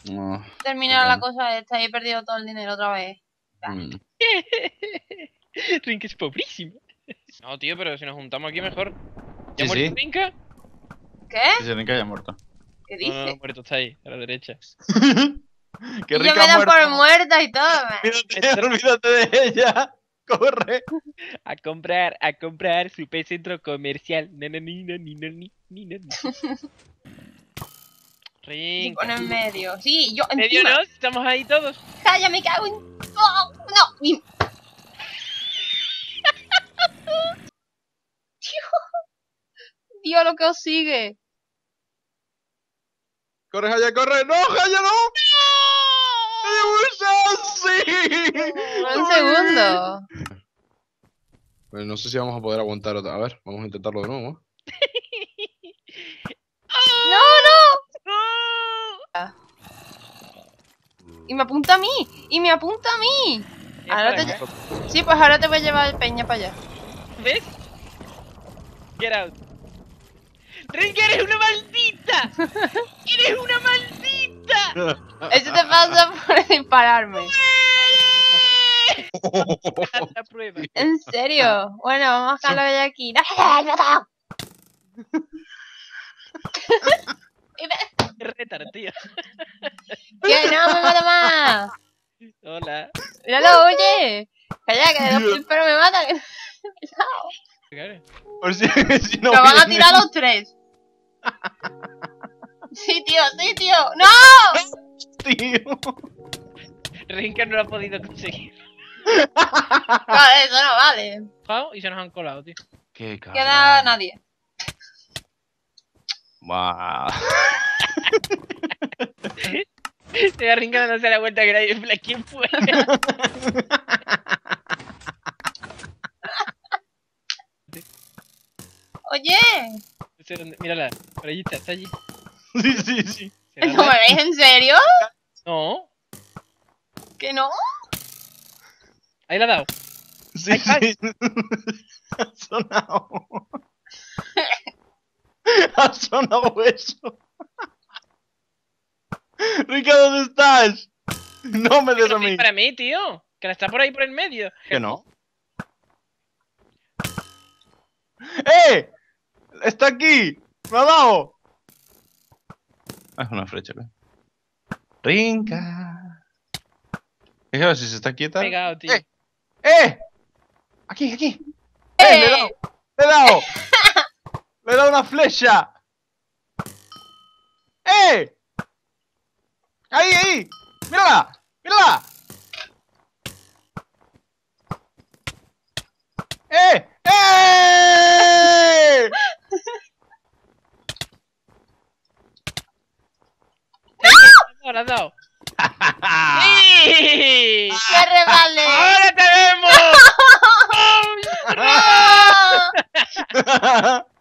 No. Terminar la cosa esta y he perdido todo el dinero otra vez. Rinka es pobrísimo. No, tío, pero si nos juntamos aquí mejor. ¿Ya Sí, muerto sí. Rinka? ¿Qué? Sí, Rinka ya ha muerto. ¿Qué No, dices? muerto está ahí, a la derecha. Que Y yo Rinka me ha dan muerto. por muerta y todo, man. Olvídate de ella. Corre. A comprar super centro comercial. Ni. Se Rinka. pone en medio. Sí, yo ¿Medio encima. no? Estamos ahí todos. ¡Calla, me cago en... ¡Oh, no! Dios, lo que os sigue. Corre, Jaya, corre. ¡No, Jaya, no! ¡Sí! Un segundo. Pues no sé si vamos a poder aguantar otra. A ver, vamos a intentarlo de nuevo. ¡No, no! Y me apunta a mí. Y me apunta a mí. Ahora te... Sí, pues ahora te voy a llevar el peña para allá. ¿Ves? Get out. ¡Rinka, eres una maldita! ¡Eres una maldita! Eso te pasa por dispararme. Haz la prueba. ¿En serio? Bueno, vamos a sacarlo de aquí. ¡No, no, no, no! Qué retar, tío. ¡Que no me mata más! Hola. ¡Míralo, oye! ¡Calla, que de dos pero me mata! Por si no ¡Lo van a viene. tirar los tres! ¡Sí, tío! ¡Sí, tío! ¡No! Tío. Rinka no lo ha podido conseguir. Vale, eso no vale. Y se nos han colado, tío. Qué cabrón. Queda nadie. Buah. Se va Rinka dándose la vuelta que nadie en plan, ¿quién fue? Oye, Mírala, por allí está allí. Sí. ¿Será ¿no me la- veis en serio? No, ¿Que no? ahí la ha dado. Sí. Ay, Ha sonado. Ha sonado eso. Rinka, ¿dónde estás? No me des a mí. Para mí, tío. Que la está por ahí por el medio. Que no. ¡Eh! ¡Está aquí! ¡Me ha dado! Es una flecha, ¿eh? Rinka. Fíjate si se está quieta. Pegado, tío. ¡Eh! Aquí. ¡Le he dado! ¡Le he dado! ¡Le he dado una flecha! ¡Eh! ¡Ahí! ¡Mírala! ¡Eh! No, la has dado. ¡Ah! ¡Sí! ¡Me revale! ¡Ahora te vemos! ¡Oh, ¡No!